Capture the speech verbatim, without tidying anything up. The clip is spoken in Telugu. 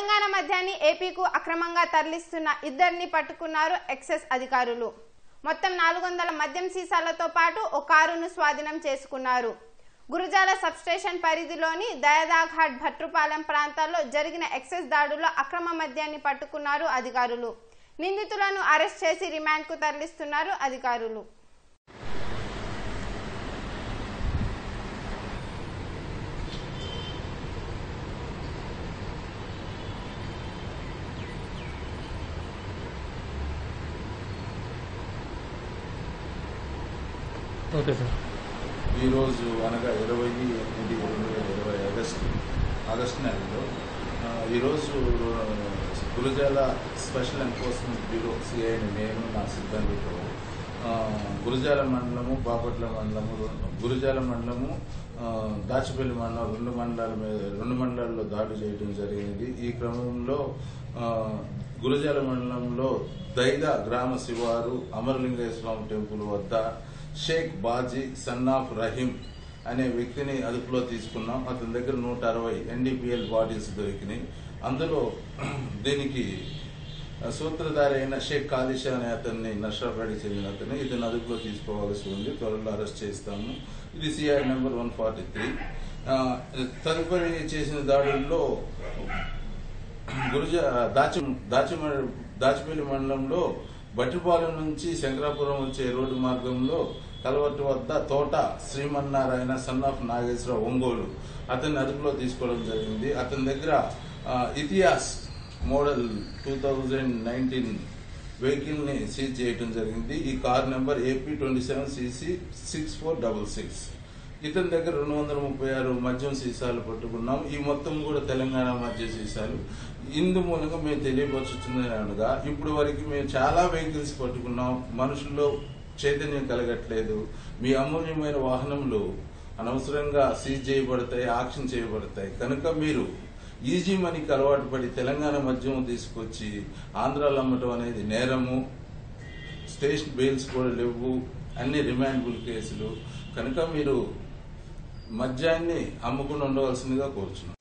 తెలంగాణ మద్యాన్ని ఏపీకు అక్రమంగా తరలిస్తున్న ఇద్దరిని పట్టుకున్నారు ఎక్సైజ్ అధికారులు. మొత్తం నాలుగు వందల మద్యం సీసాలతో పాటు ఓ కారును స్వాధీనం చేసుకున్నారు. గురజాల సబ్స్టేషన్ పరిధిలోని దయాదాఘాట్ భట్రుపాలెం ప్రాంతాల్లో జరిగిన ఎక్సైజ్ దాడుల్లో అక్రమ మద్యాన్ని పట్టుకున్నారు అధికారులు. నిందితులను అరెస్ట్ చేసి రిమాండ్కు తరలిస్తున్నారు అధికారులు. Okay sir. ఈరోజు అనగా ఇరవై ఎనిమిది రెండు వేల ఇరవై ఆగస్టు ఆగస్టు నెలలో ఈరోజు గురజాల స్పెషల్ ఎన్ఫోర్స్మెంట్ బ్యూరో సిఐని నేను నా సిబ్బందితో గురజాల మండలము బాపట్ల మండలము గురజాల మండలము దాచిపల్లి మండలం రెండు మండలాల మీద రెండు మండలాల్లో దాడి చేయడం జరిగింది. ఈ క్రమంలో గురజాల మండలంలో దైదా గ్రామ శివారు అమరలింగయ్య స్వామి టెంపుల్ వద్ద షేక్ బాజీ సన్ ఆఫ్ రహీం అనే వ్యక్తిని అదుపులో తీసుకున్నాం. అతని దగ్గర నూట అరవై ఎన్డీపీఎల్ బాటిల్స్ దొరికినాయి. అందులో దీనికి సూత్రధారి అయిన షేక్ కాలిషా అనే అతన్ని నషరాబాద్కి చెందిన అతన్ని ఇతను అదుపులో తీసుకోవాల్సి ఉంది. త్వరలో అరెస్ట్ చేస్తాము. ఇది CI number one forty three. తదుపరి చేసిన దాడుల్లో గురుజా దాచి దాచి దాచిపల్లి మండలంలో భట్రుపాలెం నుంచి శంకరాపురం వచ్చే రోడ్డు మార్గంలో కలవట్టు వద్ద తోట శ్రీమన్నారాయణ సన్ ఆఫ్ నాగేశ్వరరావు ఒంగోలు అతన్ని అదుపులో తీసుకోవడం జరిగింది. అతని దగ్గర Etios model two thousand nineteen vehicle ని సీజ్ చేయడం జరిగింది. ఈ car number AP twenty seven CC six four double six. ఇతని దగ్గర రెండు వందల ముప్పై ఆరు మద్యం సీసాలు పట్టుకున్నాం. ఈ మొత్తం కూడా తెలంగాణ మద్య సీసాలు. ఇందు మూలంగా మేము తెలియపరుచుతుంది అనగా ఇప్పుడు వరకు మేము చాలా వెహికల్స్ పట్టుకున్నాం. మనుషుల్లో చైతన్యం కలగట్లేదు. మీ అమూల్యమైన వాహనములు అనవసరంగా సీజ్ చేయబడతాయి, ఆక్షన్ చేయబడతాయి. కనుక మీరు ఈజీ మనీకి అలవాటు పడి తెలంగాణ మద్యం తీసుకొచ్చి ఆంధ్రాలో అమ్మటం అనేది నేరము. స్టేషన్ బెయిల్స్ కూడా లేవు, అన్ని రిమాండబుల్ కేసులు. కనుక మీరు మద్యాన్ని అమ్ముకుని ఉండవలసిందిగా కోరుచున్నాం.